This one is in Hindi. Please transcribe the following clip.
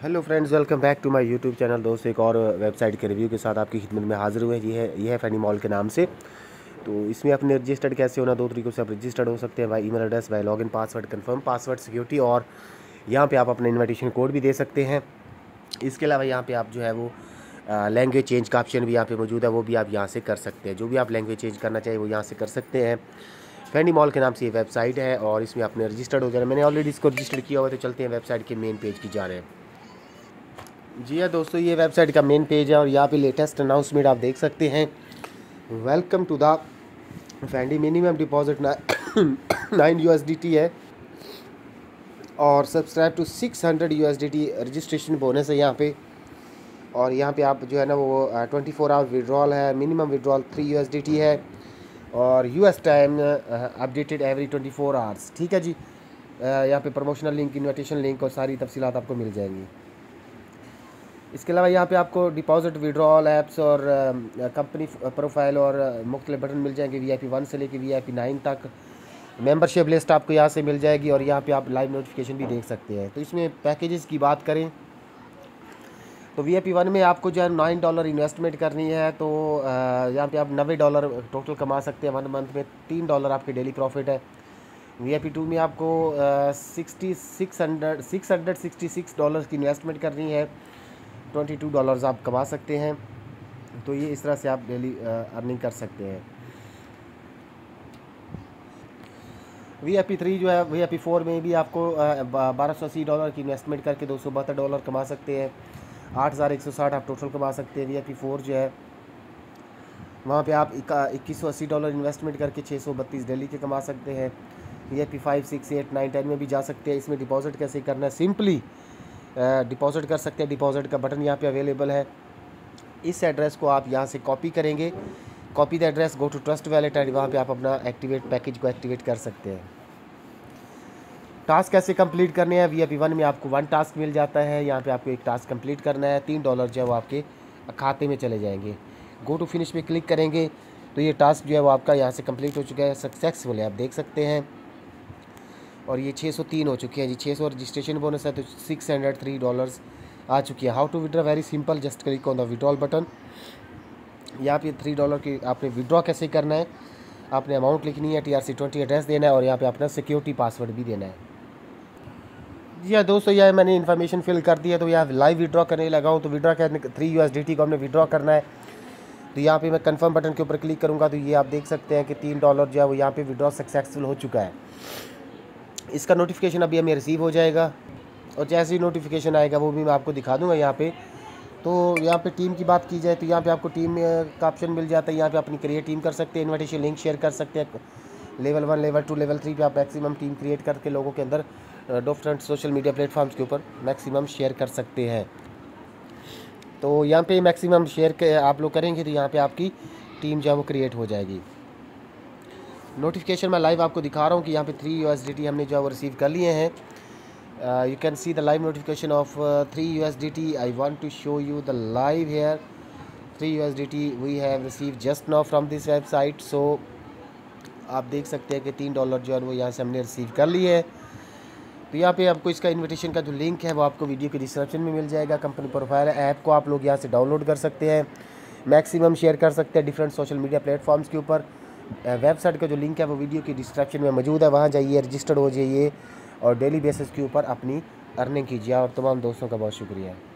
Hello friends, welcome back to my YouTube channel. दोस्तों, एक और वेबसाइट के रिव्यू के साथ आपकी खिदमत में हाजिर हुए। ये है फैनी मॉल के नाम से। तो इसमें अपने रजिस्टर्ड कैसे होना, दो तरीक़ों से आप रजिस्टर्ड हो सकते हैं, by email address, by login password, confirm password, security, और यहाँ पे आप अपना इन्विटेशन कोड भी दे सकते हैं। इसके अलावा यहाँ पे आप जो है वो लैंग्वेज चेंज का ऑप्शन भी यहाँ पे मौजूद है, वो भी आप यहाँ से कर सकते हैं। जो भी आप लैंग्वेज चेंज करना चाहिए वो यहाँ से कर सकते हैं। फैनी मॉल के नाम से ये वेबसाइट है और इसमें आपने रजिस्टर्ड हो जाना। मैंने ऑलरेडी इसको रजिस्टर्ड किया हुआ है, तो चलते हैं वेबसाइट के मेन पेज की जा रहे हैं। जी हाँ दोस्तों, ये वेबसाइट का मेन पेज है और यहाँ पे लेटेस्ट अनाउंसमेंट आप देख सकते हैं। वेलकम टू द फैंडी, मिनिमम डिपॉजिट 9 USDT है और subscribe to 600 USDT registration bonus है यहाँ पे। और यहाँ पे आप जो है ना वो 24 आवर विड्रॉल है, मिनिमम विड्रॉल 3 USDT है और US time updated every 24 hours. ठीक है जी। यहाँ पे प्रमोशनल लिंक, इन्विटेशन लिंक और सारी तफसीलात आपको मिल जाएंगी। इसके अलावा यहाँ पे आपको डिपॉजिट, विड्रॉल ऐप्स और कंपनी प्रोफाइल और मुख्तलिफ बटन मिल जाएंगे। VIP 1 से लेकर VIP 9 तक मेंबरशिप लिस्ट आपको यहाँ से मिल जाएगी और यहाँ पे आप लाइव नोटिफिकेशन भी देख सकते हैं। तो इसमें पैकेजेस की बात करें तो VIP 1 में आपको जो है $9 इन्वेस्टमेंट करनी है, तो यहाँ पे आप $90 टोटल कमा सकते हैं 1 मंथ में। $3 आपके डेली प्रॉफिट है। VIP 2 में आपको $666 की इन्वेस्टमेंट करनी है, $22 आप कमा सकते हैं। तो ये इस तरह से आप डेली अर्निंग कर सकते हैं। VIP 3 जो है, VIP 4 में भी आपको $1280 की इन्वेस्टमेंट करके $272 कमा सकते हैं। 8160 आप टोटल कमा सकते हैं। VIP 4 जो है वहाँ पे आप $2180 इन्वेस्टमेंट करके 632 डेली के कमा सकते हैं। VIP 5, 6, 8, 9, 10 में भी जा सकते हैं। इसमें डिपॉजिट कैसे करना है, सिंपली डिपॉजिट कर सकते हैं। डिपॉजिट का बटन यहाँ पे अवेलेबल है। इस एड्रेस को आप यहाँ से कॉपी करेंगे, copy the address, go to Trust Wallet and वहाँ पे आप अपना एक्टिवेट पैकेज को एक्टिवेट कर सकते हैं। टास्क कैसे कंप्लीट करने हैं, VIP 1 में आपको 1 टास्क मिल जाता है। यहाँ पे आपको एक टास्क कंप्लीट करना है, $3 जो है वो आपके खाते में चले जाएंगे। गो टू फिनिश पे क्लिक करेंगे तो ये टास्क जो है वो आपका यहाँ से कंप्लीट हो चुका है, सक्सेसफुल है, आप देख सकते हैं। और ये 603 हो चुके हैं जी। 600 रजिस्ट्रेशन बोनस है तो $603 आ चुकी है। How to withdraw, very simple, just click on the withdrawal button. यहाँ पे $3 की आपने विड्रॉ कैसे करना है, आपने अमाउंट लिखनी है, TRC20 एड्रेस देना है और यहाँ पे अपना सिक्योरिटी पासवर्ड भी देना है। जी हाँ दोस्तों, यह मैंने इन्फॉर्मेशन फिल कर दी है। तो यहाँ लाइव विड्रॉ करने लगा हूँ। तो विड्रॉ करने 3 USDT को हमने विड्रॉ करना है। तो यहाँ पे मैं कंफर्म बटन के ऊपर क्लिक करूँगा तो ये आप देख सकते हैं कि $3 जो है वो यहाँ पे विड्रॉ सक्सेसफुल हो चुका है। इसका नोटिफिकेशन अभी हमें रिसीव हो जाएगा और जैसे ही नोटिफिकेशन आएगा वो भी मैं आपको दिखा दूंगा यहाँ पे। तो यहाँ पे टीम की बात की जाए तो यहाँ पे आपको टीम का ऑप्शन मिल जाता है। यहाँ पे अपनी क्रिएट टीम कर सकते हैं, इन्विटेशन लिंक शेयर कर सकते हैं। लेवल 1, लेवल 2, लेवल 3 पे आप मैक्सिमम टीम क्रिएट करके लोगों के अंदर डिफरेंट सोशल मीडिया प्लेटफॉर्म्स के ऊपर मैक्सिमम शेयर कर सकते हैं। तो यहाँ पे मैक्सिमम शेयर आप लोग करेंगे तो यहाँ पे आपकी टीम जो है वो क्रिएट हो जाएगी। नोटिफिकेशन मैं लाइव आपको दिखा रहा हूँ कि यहाँ पे 3 USDT हमने जो है वो रिसीव कर लिए हैं। You can see the live notification of 3 USDT. I want to show you the live here. 3 USDT we have received just now from this website. So आप देख सकते हैं कि $3 जो है वो यहाँ से हमने रिसीव कर लिए है। तो यहाँ पे आपको इसका इन्विटेशन का जो लिंक है वो आपको वीडियो के डिस्क्रिप्शन में मिल जाएगा। कंपनी प्रोफाइल ऐप को आप लोग यहाँ से डाउनलोड कर सकते हैं, मैक्सिमम शेयर कर सकते हैं डिफरेंट सोशल मीडिया प्लेटफॉर्म्स के ऊपर। वेबसाइट का जो लिंक है वो वीडियो की डिस्क्रिप्शन में मौजूद है, वहाँ जाइए, रजिस्टर्ड हो जाइए और डेली बेसिस के ऊपर अपनी अर्निंग कीजिए। और तमाम दोस्तों का बहुत शुक्रिया।